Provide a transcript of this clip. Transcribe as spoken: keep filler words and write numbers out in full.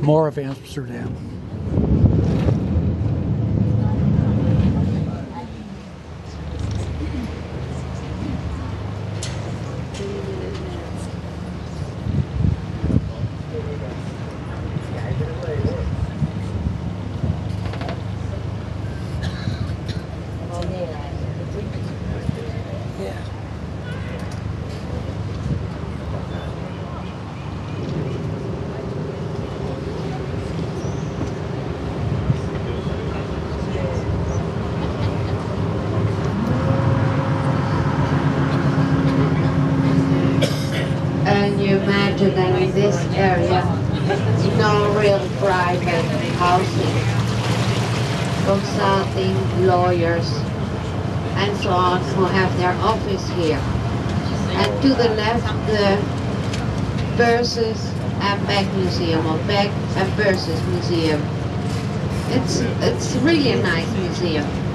more of Amsterdam. And you imagine that in this area, no real private housing, consulting, lawyers, and so on, who have their office here. And to the left, the Versus and Beck Museum, or Beck and Versus Museum. It's, it's really a nice museum.